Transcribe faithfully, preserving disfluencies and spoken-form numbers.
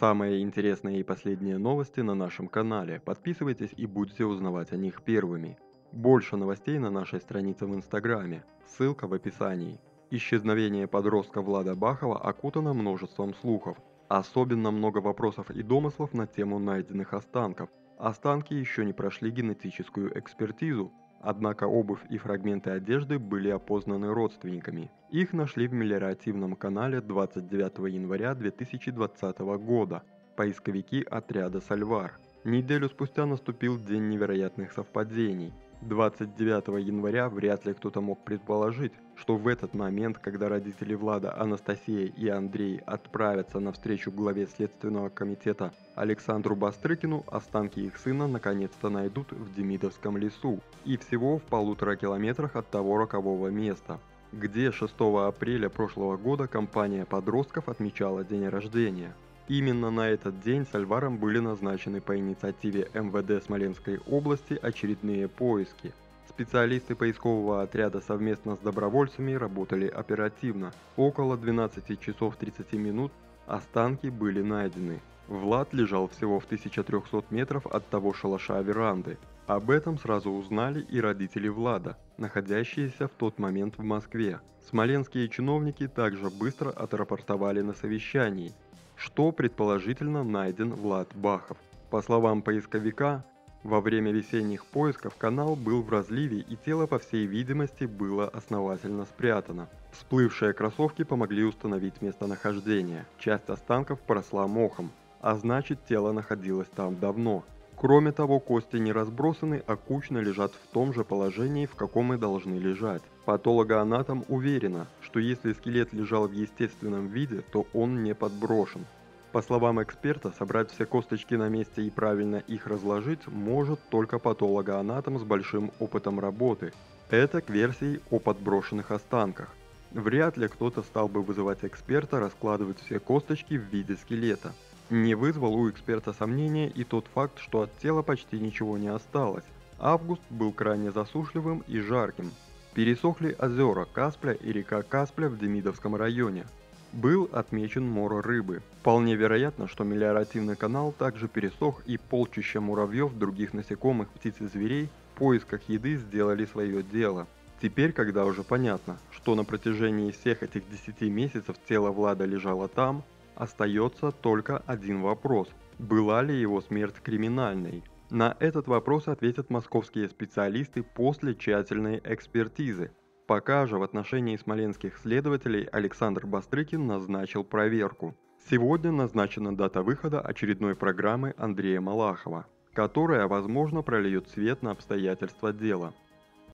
Самые интересные и последние новости на нашем канале. Подписывайтесь и будете узнавать о них первыми. Больше новостей на нашей странице в Инстаграме. Ссылка в описании. Исчезновение подростка Влада Бахова окутано множеством слухов. Особенно много вопросов и домыслов на тему найденных останков. Останки еще не прошли генетическую экспертизу, однако обувь и фрагменты одежды были опознаны родственниками. Их нашли в мелиоративном канале двадцать девятого января две тысячи двадцатого года. Поисковики отряда «Сальвар». Неделю спустя наступил день невероятных совпадений. двадцать девятого января вряд ли кто-то мог предположить, что в этот момент, когда родители Влада, Анастасия и Андрей отправятся на встречу главе Следственного комитета Александру Бастрыкину, останки их сына наконец-то найдут в Демидовском лесу и всего в полутора километрах от того рокового места, где шестого апреля прошлого года компания подростков отмечала день рождения. Именно на этот день Сальваром были назначены по инициативе эм вэ дэ Смоленской области очередные поиски. Специалисты поискового отряда совместно с добровольцами работали оперативно. Около двенадцати часов тридцати минут останки были найдены. Влад лежал всего в тысяче трёхсот метров от того шалаша веранды. Об этом сразу узнали и родители Влада, находящиеся в тот момент в Москве. Смоленские чиновники также быстро отрапортовали на совещании, что предположительно найден Влад Бахов. По словам поисковика, во время весенних поисков канал был в разливе и тело, по всей видимости, было основательно спрятано. Всплывшие кроссовки помогли установить местонахождение. Часть останков поросла мохом, а значит, тело находилось там давно. Кроме того, кости не разбросаны, а кучно лежат в том же положении, в каком и должны лежать. Патологоанатом уверена, что если скелет лежал в естественном виде, то он не подброшен. По словам эксперта, собрать все косточки на месте и правильно их разложить может только патологоанатом с большим опытом работы. Это к версии о подброшенных останках. Вряд ли кто-то стал бы вызывать эксперта раскладывать все косточки в виде скелета. Не вызвал у эксперта сомнения и тот факт, что от тела почти ничего не осталось. Август был крайне засушливым и жарким. Пересохли озера Каспля и река Каспля в Демидовском районе. Был отмечен мор рыбы. Вполне вероятно, что мелиоративный канал также пересох, и полчища муравьев, других насекомых, птиц и зверей в поисках еды сделали свое дело. Теперь, когда уже понятно, что на протяжении всех этих десяти месяцев тело Влада лежало там, остается только один вопрос: была ли его смерть криминальной? На этот вопрос ответят московские специалисты после тщательной экспертизы. Пока же в отношении смоленских следователей Александр Бастрыкин назначил проверку. Сегодня назначена дата выхода очередной программы Андрея Малахова, которая, возможно, прольет свет на обстоятельства дела.